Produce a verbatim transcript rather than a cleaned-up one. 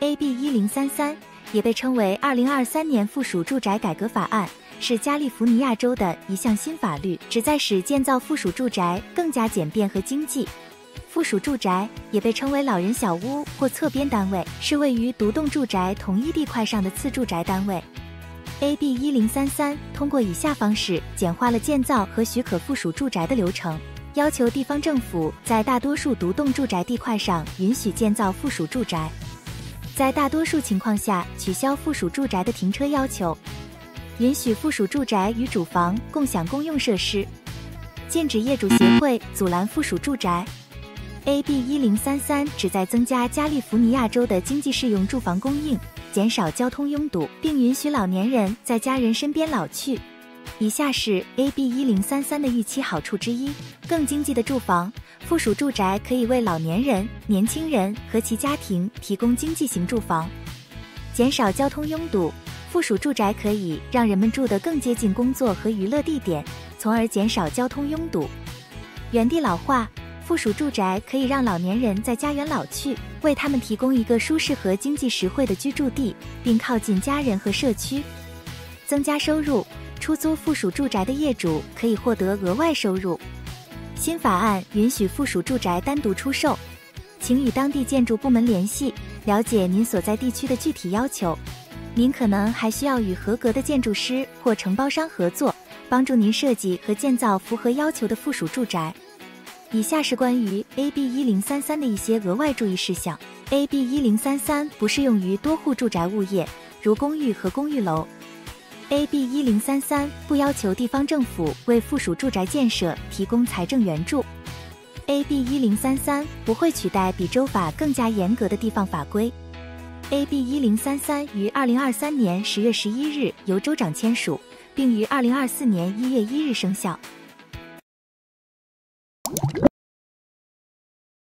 A B 一零三三 也被称为二零二三年附属住宅改革法案，是加利福尼亚州的一项新法律，旨在使建造附属住宅更加简便和经济。附属住宅也被称为老人小屋或侧边单位，是位于独栋住宅同一地块上的次住宅单位。A B 一零三三 通过以下方式简化了建造和许可附属住宅的流程，要求地方政府在大多数独栋住宅地块上允许建造附属住宅，在大多数情况下取消附属住宅的停车要求，允许附属住宅与主房共享公用设施，禁止业主协会阻拦附属住宅。A B 一零三三 旨在增加加利福尼亚州的经济适用住房供应，减少交通拥堵，并允许老年人在家人身边老去。以下是 A B 一零三三 的预期好处之一：更经济的住房。附属住宅可以为老年人、年轻人和其家庭提供经济型住房，减少交通拥堵。附属住宅可以让人们住得更接近工作和娱乐地点，从而减少交通拥堵。原地老化。附属住宅可以让老年人在家园老去，为他们提供一个舒适和经济实惠的居住地，并靠近家人和社区。增加收入。出租附属住宅的业主可以获得额外收入。新法案允许附属住宅单独出售，请与当地建筑部门联系，了解您所在地区的具体要求。您可能还需要与合格的建筑师或承包商合作，帮助您设计和建造符合要求的附属住宅。以下是关于 A B 一零三三 的一些额外注意事项。A B 一零三三 不适用于多户住宅物业，如公寓和公寓楼。A B 一零三三 不要求地方政府为附属住宅建设提供财政援助。A B 一零三三 不会取代比州法更加严格的地方法规。A B 一零三三 于二零二三年十月十一日由州长签署，并于二零二四年一月一日生效。